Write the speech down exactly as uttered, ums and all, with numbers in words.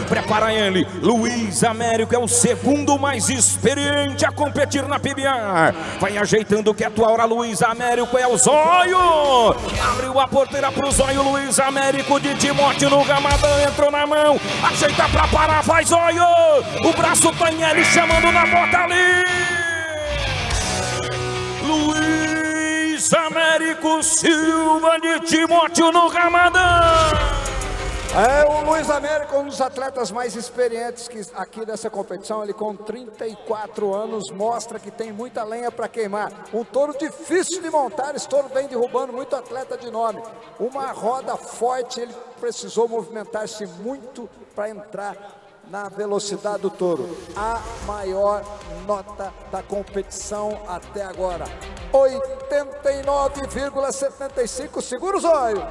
prepara ele. Luiz Américo é o segundo mais experiente a competir na P B A. Vai ajeitando que é a tua hora, Luiz Américo é o zóio. Abriu a porteira pro zóio, Luiz Américo de Timóteo no Gamadão, entrou na mão, ajeita pra parar, vai zóio. O braço tem ele chamando na bota ali. Luiz Américo Silva de Timóteo no Gamadão. É o Luiz Américo, um dos atletas mais experientes que aqui dessa competição. Ele com trinta e quatro anos mostra que tem muita lenha para queimar. Um touro difícil de montar, esse touro vem derrubando muito atleta de nome. Uma roda forte, ele precisou movimentar-se muito para entrar na velocidade do touro. A maior nota da competição até agora, oitenta e nove vírgula setenta e cinco. Segura o zóio.